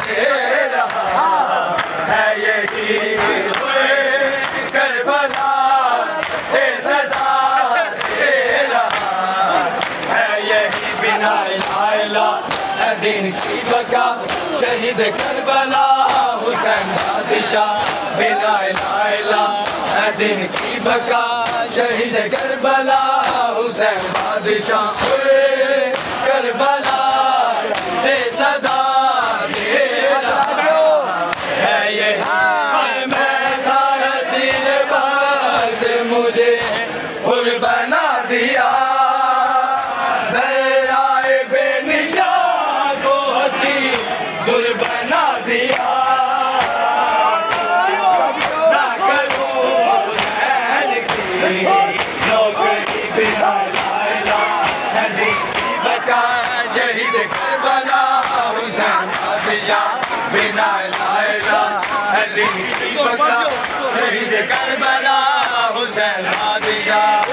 दे रहा है, यही करबला से सदा दे रहा है, यही बिना इला दीन की बका शहीद करबला हुसैन बादशाह, बिना इला दीन की बका शहीद करबला हुसैन बादशाह, करबला से सदा दे रहा है, ये मैं था हसीन बख्त मुझे फूल बना दिया, ज़राए बेनिशा को हसी गुल बना दिया, ना करूं हुसैन की नौकरी बिना बका शहीद करबला हुसैन बादशाह, बिना दीन की बका शहीद करबला हुसैन बादशाह।